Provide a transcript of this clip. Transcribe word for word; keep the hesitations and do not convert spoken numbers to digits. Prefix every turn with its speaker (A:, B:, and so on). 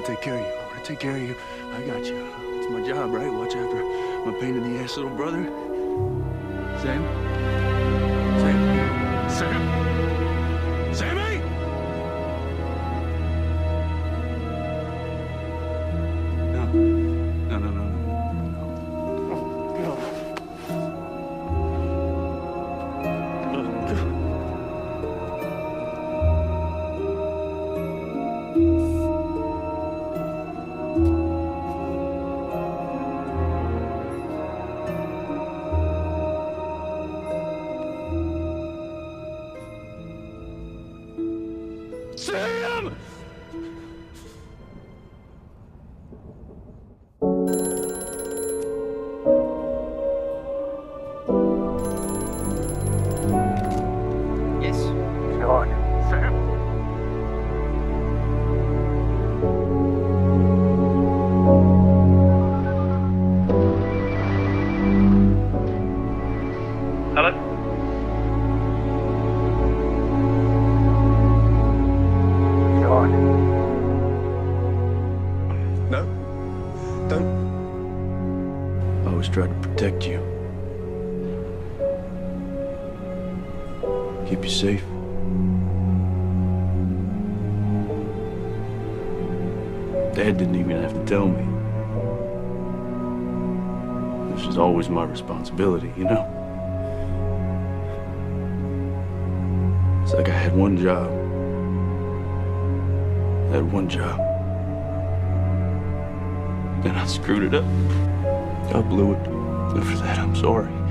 A: gonna take care of you. I'm gonna take care of you. I got you. It's my job, right? Watch after my pain in the ass little brother. Sam? Sam? Sam? Sammy? No. No, no, no, no. No. No. Sam!
B: Yes.
A: Sherlock. Sam?
C: Hello?
A: Sherlock.
D: No. Don't.
A: I always tried to protect you. Keep you safe. Dad didn't even have to tell me. This was always my responsibility, you know? It's like I had one job. I had one job. Then I screwed it up. I blew it. And for that, I'm sorry.